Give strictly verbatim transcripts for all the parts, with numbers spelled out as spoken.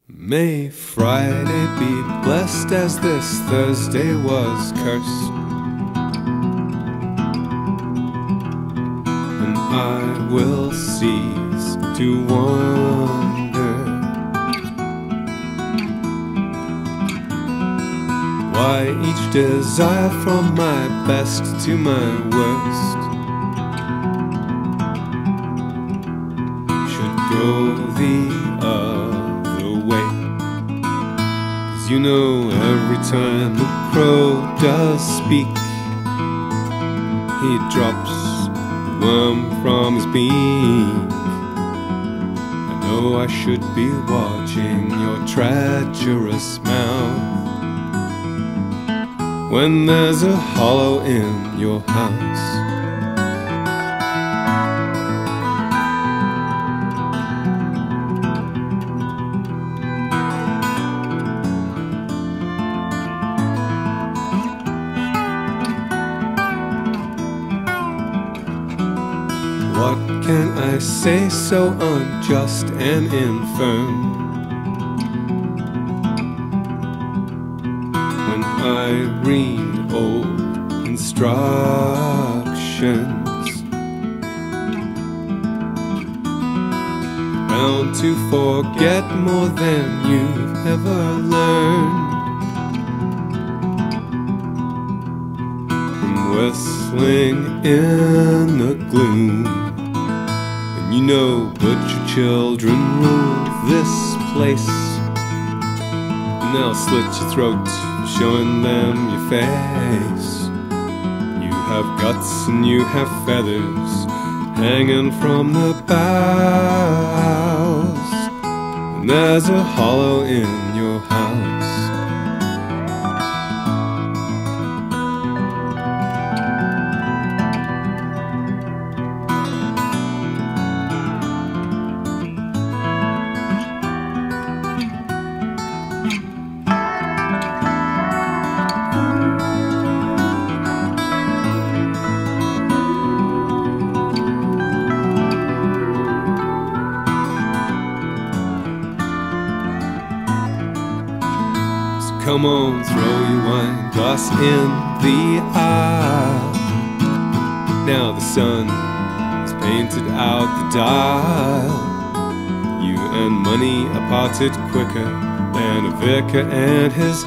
May Friday be blessed as this Thursday was cursed, and I will cease to wonder why each desire from my best to my worst should go the other way. 'Cause you know every time the crow does speak, he drops the worm from his beak. I know I should be watching your treacherous mouth when there's a hollow in your house. What can I say so unjust and infirm when I read old instructions, bound to forget more than you've ever learned from whistling in the gloom. You know, butcher children rule this place, and they'll slit your throat for showing them your face. You have guts and you have feathers hanging from the boughs, and there's a hollow in your house. Come on, throw your wine glass in the aisle. Now the sun has painted out the dial. You and money are parted quicker than a vicar and his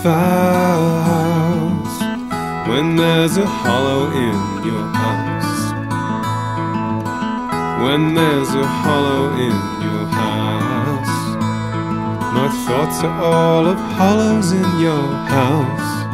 vows. When there's a hollow in your house, when there's a hollow in your house, my thoughts are all of hollows in your house.